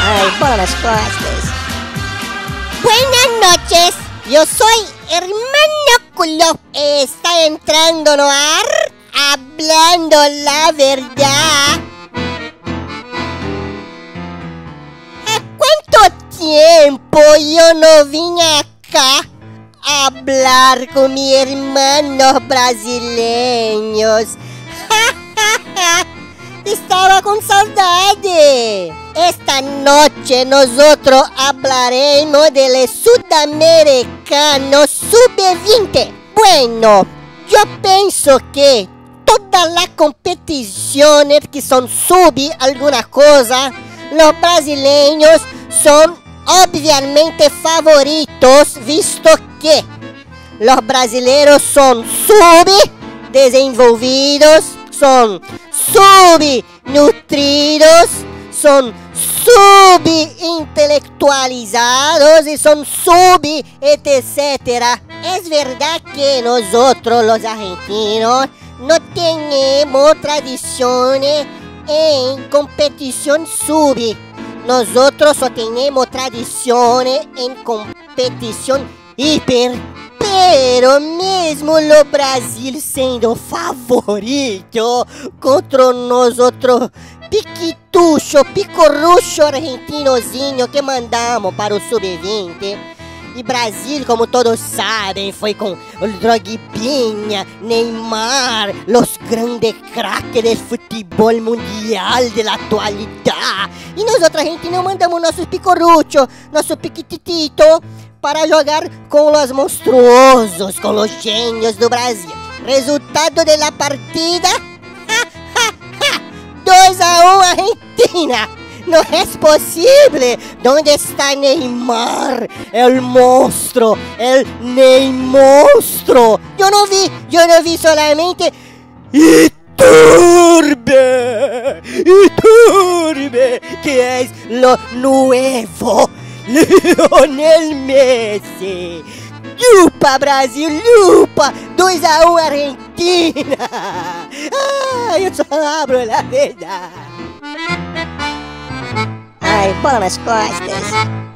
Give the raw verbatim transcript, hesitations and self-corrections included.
Ay, bola nas costas. Buenas noches, yo soy Hermano Culo. Está entrando no ar, hablando la verdad. ¿A cuánto tiempo yo no vine acá a hablar con mis hermanos brasileños? Estaba con saudade. Esta noche nosotros hablaremos del sudamericano sub veinte. Bueno, yo pienso que todas las competiciones que son sub alguna cosa, los brasileños son obviamente favoritos, visto que los brasileños son subdesenvolvidos, son subnutridos, son subintelectualizados y son sub etcétera. Es verdad que nosotros los argentinos no tenemos tradiciones en competición sub. Nosotros solo tenemos tradiciones en competición hiper. Pero mesmo o Brasil sendo favorito contra nosotros piquitucho, picorrucho argentinozinho que mandamos para o sub veinte. E Brasil, como todos sabem, foi com o Droguinha, Neymar, os grandes craques do futebol mundial da atualidade. E nós outros argentinos mandamos nossos picorruchos, nosso piquititito, para jogar com os monstruosos, com os gênios do Brasil. Resultado da partida: dois a um Argentina. Não é possível. Onde está Neymar? El monstro, el Ney monstro. Eu não vi, eu não vi solamente Iturbe, Iturbe, que é lo nuevo Lionel Messi. Lupa, Brasil, lupa! dois a um Argentina! Ah, eu só abro a verdade. Ai, bola nas costas.